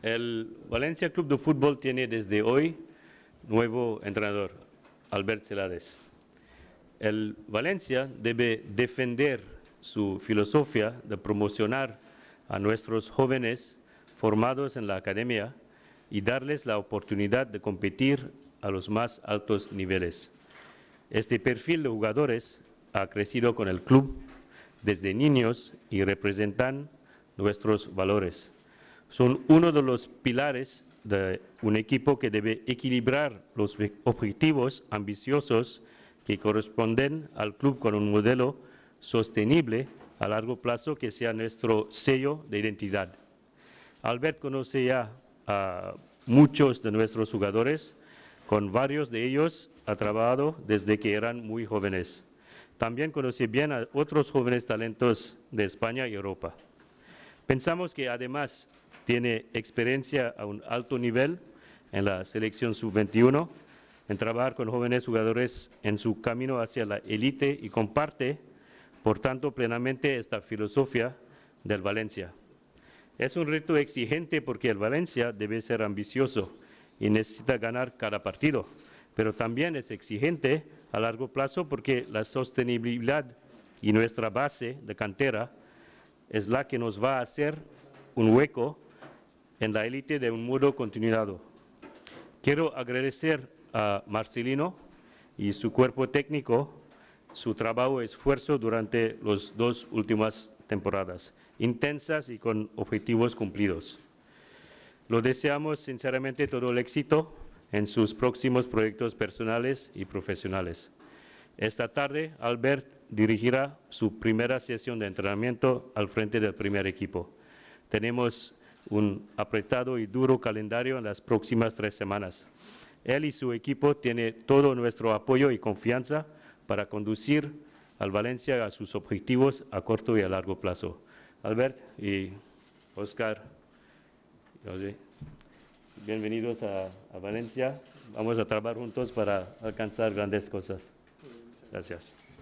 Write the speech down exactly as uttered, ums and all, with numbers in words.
El Valencia Club de Fútbol tiene desde hoy nuevo entrenador, Albert Celades. El Valencia debe defender su filosofía de promocionar a nuestros jóvenes formados en la academia y darles la oportunidad de competir a los más altos niveles. Este perfil de jugadores ha crecido con el club desde niños y representan nuestros valores. Son uno de los pilares de un equipo que debe equilibrar los objetivos ambiciosos que corresponden al club con un modelo sostenible a largo plazo que sea nuestro sello de identidad. Albert conoce ya a muchos de nuestros jugadores, con varios de ellos ha trabajado desde que eran muy jóvenes. También conoce bien a otros jóvenes talentos de España y Europa. Pensamos que además tiene experiencia a un alto nivel en la selección sub veintiuno, en trabajar con jóvenes jugadores en su camino hacia la élite y comparte, por tanto, plenamente esta filosofía del Valencia. Es un reto exigente porque el Valencia debe ser ambicioso y necesita ganar cada partido, pero también es exigente a largo plazo porque la sostenibilidad y nuestra base de cantera es la que nos va a hacer un hueco en la élite de un modo continuado. Quiero agradecer a Marcelino y su cuerpo técnico su trabajo y esfuerzo durante las dos últimas temporadas, intensas y con objetivos cumplidos. Lo deseamos sinceramente todo el éxito en sus próximos proyectos personales y profesionales. Esta tarde, Albert dirigirá su primera sesión de entrenamiento al frente del primer equipo. Tenemos un apretado y duro calendario en las próximas tres semanas. Él y su equipo tienen todo nuestro apoyo y confianza para conducir al Valencia a sus objetivos a corto y a largo plazo. Albert y Óscar, bienvenidos a, a Valencia. Vamos a trabajar juntos para alcanzar grandes cosas. Gracias.